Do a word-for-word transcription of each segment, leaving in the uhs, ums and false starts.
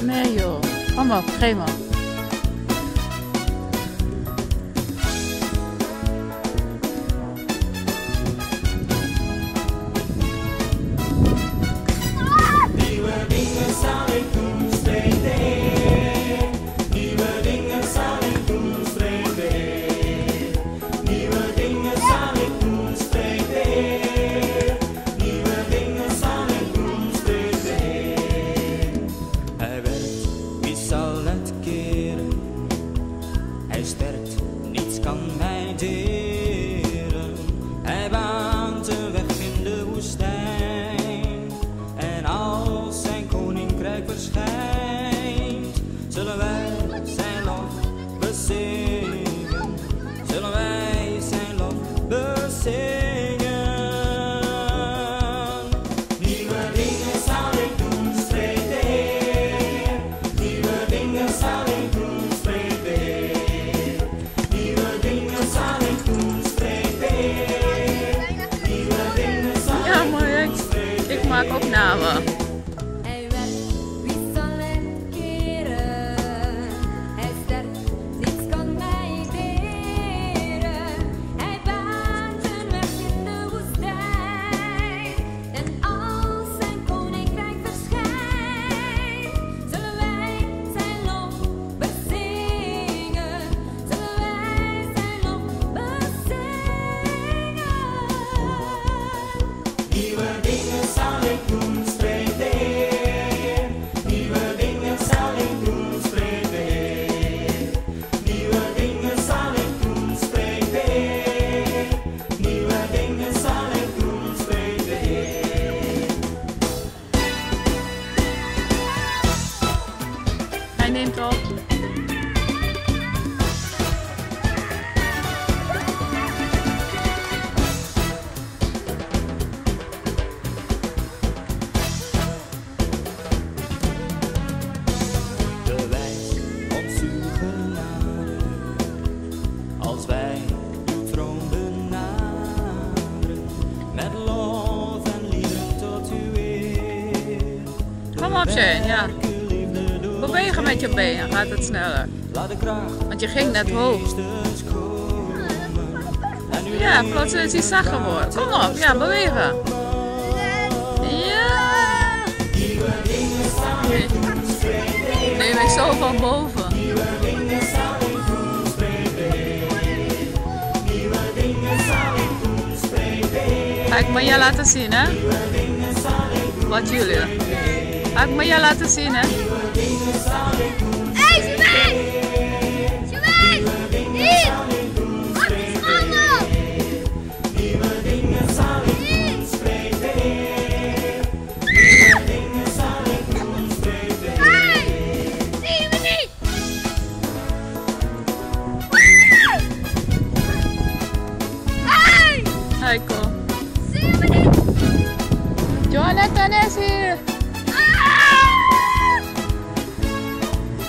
Nee joh. Kom op, geef maar. Hij sterkt, niets kan mij deren. Hij baant een weg in de woestijn. En als zijn koninkrijk verschijnt, zullen wij zijn lof bezingen. Zullen wij zijn lof bezingen. Nieuwe dingen zal ik doen, spreekt de Heer. Nieuwe dingen zal ik doen. Ik maak opname. Hij werkt, wie zal hem keren? Hij sterkt, niets kan mij deren. Hij baant een weg in de woestijn. En als zijn koninkrijk verschijnt, zullen wij zijn lof bezingen. Zullen wij zijn lof bezingen. Nieuwe dingen zal ik doen, spreekt de Heer. Nieuwe dingen zal ik doen, spreekt de Heer. Nieuwe dingen zal ik doen, spreekt de Heer. Nieuwe dingen zal ik doen, spreekt de Heer. Hij neemt op. Als wij uw troon benaderen, met lof en liefde tot uw eer. Kom op, Shane, ja. Bewegen met je benen, gaat het sneller. Want je ging net hoog. Ja, plotseling is hij zacht geworden. Kom op, ja, bewegen. Ja. Neem ik zo van boven. Ga ik Maya laten zien, hè? Wat jullie? Ga ik Maya laten zien, hè? Hé, Sjoerd! Sjoerd! Hier! Wat is allemaal? Nieuwe dingen zal ik doen, spreekt de Heer. Nieuwe dingen zal ik doen, spreekt de Heer. Hey! Zie je me niet? Hey! Hey, kom. Zie je me niet? Jonathan is hier. Ah!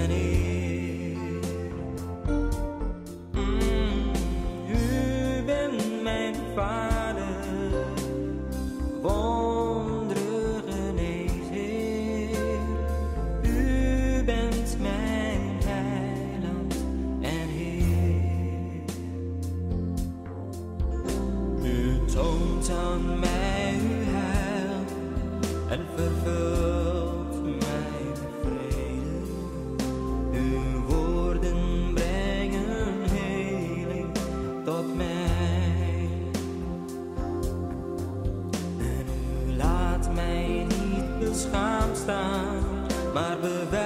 Heer. Mm, u bent mijn Vader, wonderen geneesheer. U bent mijn heiland en Heer. U toont aan mij uw heil en vervult mij met vrede. Uw woorden brengen heling tot mij. En u laat mij niet beschaamd staan, maar bewijst